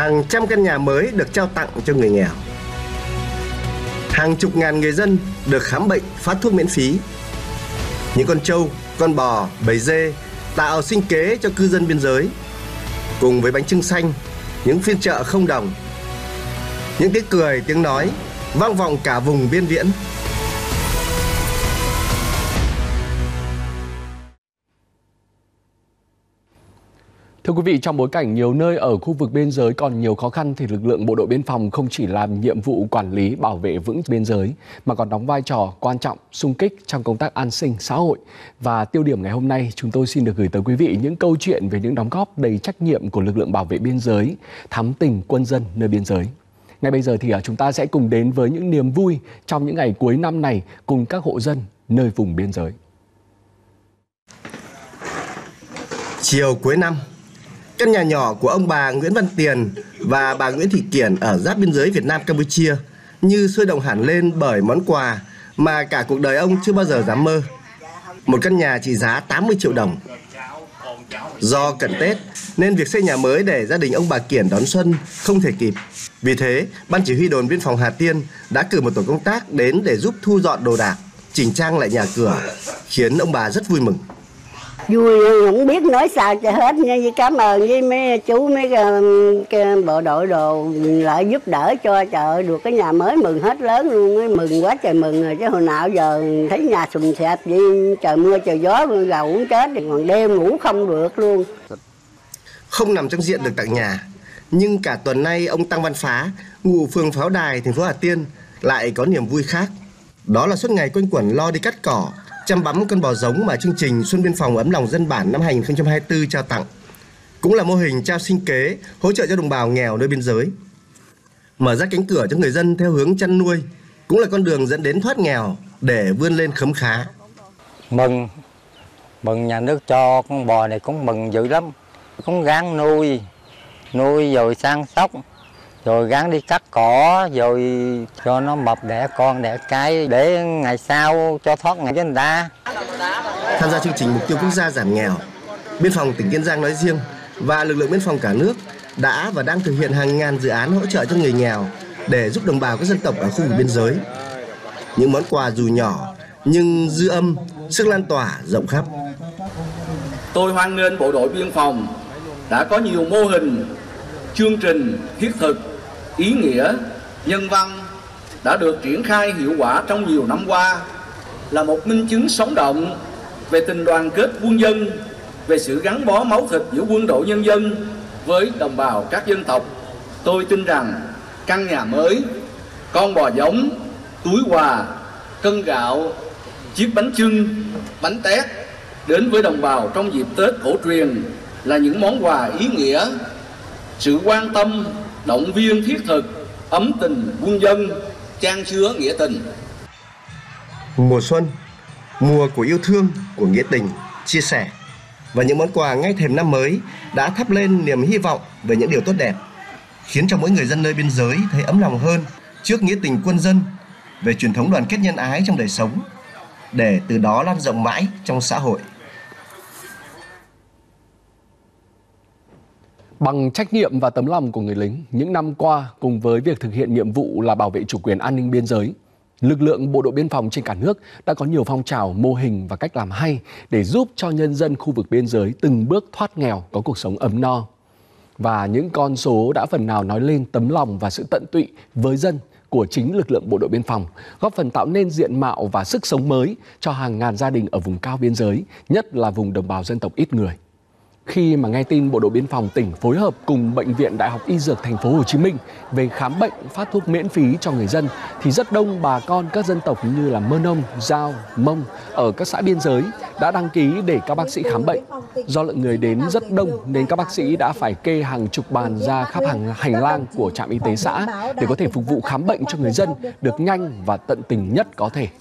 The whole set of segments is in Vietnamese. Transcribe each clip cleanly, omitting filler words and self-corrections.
Hàng trăm căn nhà mới được trao tặng cho người nghèo. Hàng chục ngàn người dân được khám bệnh, phát thuốc miễn phí. Những con trâu, con bò, bầy dê tạo sinh kế cho cư dân biên giới. Cùng với bánh chưng xanh, những phiên chợ không đồng, những tiếng cười, tiếng nói vang vọng cả vùng biên viễn. Thưa quý vị, trong bối cảnh nhiều nơi ở khu vực biên giới còn nhiều khó khăn thì lực lượng bộ đội biên phòng không chỉ làm nhiệm vụ quản lý bảo vệ vững biên giới mà còn đóng vai trò quan trọng xung kích trong công tác an sinh xã hội. Và tiêu điểm ngày hôm nay chúng tôi xin được gửi tới quý vị những câu chuyện về những đóng góp đầy trách nhiệm của lực lượng bảo vệ biên giới, thắm tình quân dân nơi biên giới. Ngay bây giờ thì chúng ta sẽ cùng đến với những niềm vui trong những ngày cuối năm này cùng các hộ dân nơi vùng biên giới. Chiều cuối năm, căn nhà nhỏ của ông bà Nguyễn Văn Tiền và bà Nguyễn Thị Kiển ở giáp biên giới Việt Nam Campuchia như sôi động hẳn lên bởi món quà mà cả cuộc đời ông chưa bao giờ dám mơ. Một căn nhà trị giá 80 triệu đồng. Do cận Tết nên việc xây nhà mới để gia đình ông bà Kiển đón xuân không thể kịp. Vì thế, Ban Chỉ huy đồn biên phòng Hà Tiên đã cử một tổ công tác đến để giúp thu dọn đồ đạc, chỉnh trang lại nhà cửa, khiến ông bà rất vui mừng. Vui không biết nói sao cho hết nha, cảm ơn với mấy chú mấy cái bộ đội đồ lại giúp đỡ cho chợ được cái nhà mới, mừng hết lớn luôn, mừng quá trời mừng rồi chứ hồi nào giờ thấy nhà sùm xẹp vậy, trời mưa trời gió gầu cũng chết thì còn đêm ngủ không được luôn. Không nằm trong diện được tặng nhà, nhưng cả tuần nay ông Tăng Văn Phá, ngụ phường Pháo Đài, thành phố Hà Tiên lại có niềm vui khác. Đó là suốt ngày quanh quẩn lo đi cắt cỏ, chăm bẵm con bò giống mà chương trình Xuân Biên phòng ấm lòng dân bản năm 2024 trao tặng. Cũng là mô hình trao sinh kế, hỗ trợ cho đồng bào nghèo nơi biên giới. Mở ra cánh cửa cho người dân theo hướng chăn nuôi, cũng là con đường dẫn đến thoát nghèo để vươn lên khấm khá. Mừng nhà nước cho con bò này cũng mừng dữ lắm. Cũng gắng nuôi rồi săn sóc, rồi gắng đi cắt cỏ, rồi cho nó mập đẻ con đẻ cái để ngày sau cho thoát nghèo cho người ta. Tham gia chương trình Mục tiêu Quốc gia giảm nghèo, Biên phòng tỉnh Kiên Giang nói riêng và lực lượng biên phòng cả nước đã và đang thực hiện hàng ngàn dự án hỗ trợ cho người nghèo để giúp đồng bào các dân tộc ở khu vực biên giới. Những món quà dù nhỏ nhưng dư âm, sức lan tỏa rộng khắp. Tôi hoan nghênh bộ đội biên phòng đã có nhiều mô hình, chương trình thiết thực, ý nghĩa, nhân văn đã được triển khai hiệu quả trong nhiều năm qua, là một minh chứng sống động về tình đoàn kết quân dân, về sự gắn bó máu thịt giữa quân đội nhân dân với đồng bào các dân tộc. Tôi tin rằng căn nhà mới, con bò giống, túi quà, cân gạo, chiếc bánh chưng, bánh tét đến với đồng bào trong dịp Tết cổ truyền là những món quà ý nghĩa, sự quan tâm, động viên thiết thực, ấm tình quân dân, chan chứa nghĩa tình. Mùa xuân, mùa của yêu thương, của nghĩa tình, chia sẻ và những món quà ngay thềm năm mới đã thắp lên niềm hy vọng về những điều tốt đẹp, khiến cho mỗi người dân nơi biên giới thấy ấm lòng hơn trước nghĩa tình quân dân, về truyền thống đoàn kết nhân ái trong đời sống, để từ đó lan rộng mãi trong xã hội. Bằng trách nhiệm và tấm lòng của người lính, những năm qua cùng với việc thực hiện nhiệm vụ là bảo vệ chủ quyền an ninh biên giới, lực lượng bộ đội biên phòng trên cả nước đã có nhiều phong trào, mô hình và cách làm hay để giúp cho nhân dân khu vực biên giới từng bước thoát nghèo, có cuộc sống ấm no. Và những con số đã phần nào nói lên tấm lòng và sự tận tụy với dân của chính lực lượng bộ đội biên phòng, góp phần tạo nên diện mạo và sức sống mới cho hàng ngàn gia đình ở vùng cao biên giới, nhất là vùng đồng bào dân tộc ít người. Khi mà nghe tin Bộ đội Biên phòng tỉnh phối hợp cùng Bệnh viện Đại học Y Dược Thành phố Hồ Chí Minh về khám bệnh, phát thuốc miễn phí cho người dân, thì rất đông bà con các dân tộc như là Mơ Nông, Dao, Mông ở các xã biên giới đã đăng ký để các bác sĩ khám bệnh. Do lượng người đến rất đông nên các bác sĩ đã phải kê hàng chục bàn ra khắp hành lang của trạm y tế xã để có thể phục vụ khám bệnh cho người dân được nhanh và tận tình nhất có thể.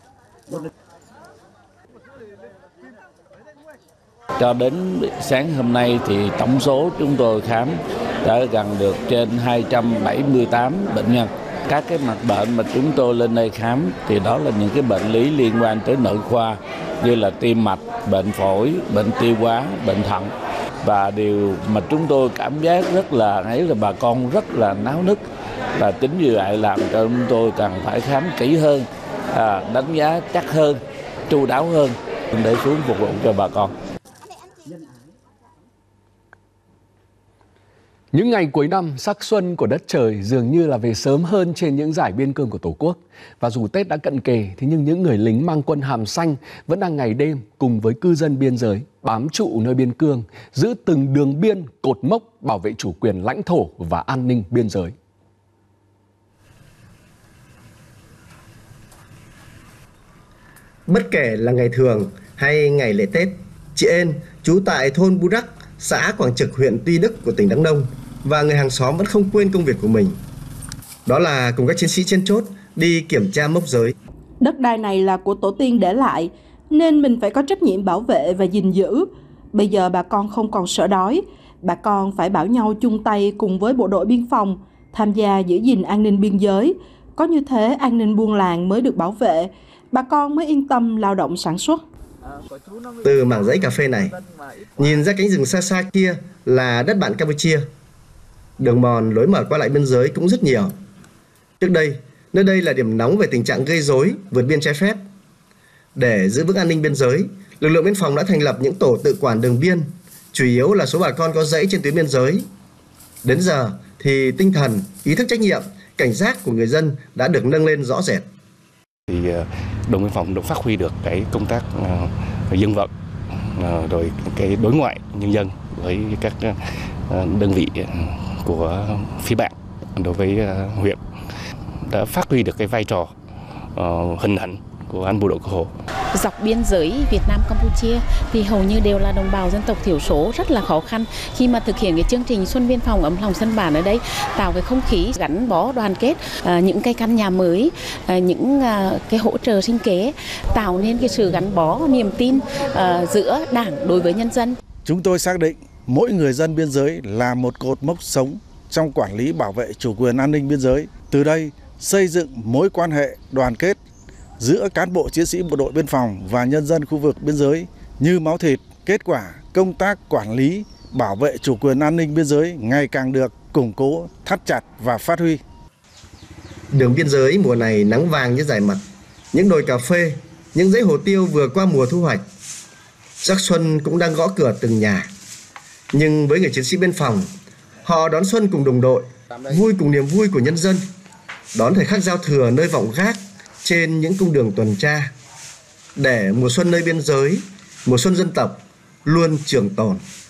Cho đến sáng hôm nay thì tổng số chúng tôi khám đã gần được trên 278 bệnh nhân. Các cái mặt bệnh mà chúng tôi lên đây khám thì đó là những cái bệnh lý liên quan tới nội khoa như là tim mạch, bệnh phổi, bệnh tiêu hóa, bệnh thận. Và điều mà chúng tôi cảm giác rất là bà con rất là náo nức, và chính vì vậy làm cho chúng tôi cần phải khám kỹ hơn, đánh giá chắc hơn, chu đáo hơn để xuống phục vụ cho bà con. Những ngày cuối năm, sắc xuân của đất trời dường như là về sớm hơn trên những dải biên cương của Tổ quốc. Và dù Tết đã cận kề, thế nhưng những người lính mang quân hàm xanh vẫn đang ngày đêm cùng với cư dân biên giới bám trụ nơi biên cương, giữ từng đường biên, cột mốc bảo vệ chủ quyền lãnh thổ và an ninh biên giới. Bất kể là ngày thường hay ngày lễ Tết, chị En, trú tại thôn Burak, xã Quảng Trực, huyện Tuy Đức của tỉnh Đắk Nông, và người hàng xóm vẫn không quên công việc của mình. Đó là cùng các chiến sĩ trên chốt đi kiểm tra mốc giới. Đất đai này là của tổ tiên để lại, nên mình phải có trách nhiệm bảo vệ và gìn giữ. Bây giờ bà con không còn sợ đói, bà con phải bảo nhau chung tay cùng với bộ đội biên phòng tham gia giữ gìn an ninh biên giới. Có như thế an ninh buôn làng mới được bảo vệ, bà con mới yên tâm lao động sản xuất. Từ mảng dãy cà phê này, nhìn ra cánh rừng xa xa kia là đất bạn Campuchia. Đường mòn lối mở qua lại biên giới cũng rất nhiều. Trước đây, nơi đây là điểm nóng về tình trạng gây rối, vượt biên trái phép. Để giữ vững an ninh biên giới, lực lượng biên phòng đã thành lập những tổ tự quản đường biên, chủ yếu là số bà con có dãy trên tuyến biên giới. Đến giờ thì tinh thần, ý thức trách nhiệm, cảnh giác của người dân đã được nâng lên rõ rệt. Thì đồn biên phòng được phát huy được cái công tác dân vận, rồi cái đối ngoại nhân dân với các đơn vị của phía bạn đối với huyện, đã phát huy được cái vai trò hình ảnh của anh bộ đội Cụ Hồ. Dọc biên giới Việt Nam Campuchia thì hầu như đều là đồng bào dân tộc thiểu số, rất là khó khăn khi mà thực hiện cái chương trình Xuân Biên Phòng ấm lòng dân bản ở đây, tạo cái không khí gắn bó đoàn kết, những cái căn nhà mới, những cái hỗ trợ sinh kế, tạo nên cái sự gắn bó niềm tin giữa Đảng đối với nhân dân. Chúng tôi xác định mỗi người dân biên giới là một cột mốc sống trong quản lý bảo vệ chủ quyền an ninh biên giới. Từ đây xây dựng mối quan hệ đoàn kết giữa cán bộ chiến sĩ bộ đội biên phòng và nhân dân khu vực biên giới như máu thịt. Kết quả công tác quản lý bảo vệ chủ quyền an ninh biên giới ngày càng được củng cố, thắt chặt và phát huy. Đường biên giới mùa này nắng vàng như dải mặt, những đồi cà phê, những dãy hồ tiêu vừa qua mùa thu hoạch. Sắc xuân cũng đang gõ cửa từng nhà. Nhưng với người chiến sĩ biên phòng, họ đón xuân cùng đồng đội, vui cùng niềm vui của nhân dân, đón thời khắc giao thừa nơi vọng gác trên những cung đường tuần tra, để mùa xuân nơi biên giới, mùa xuân dân tộc luôn trường tồn.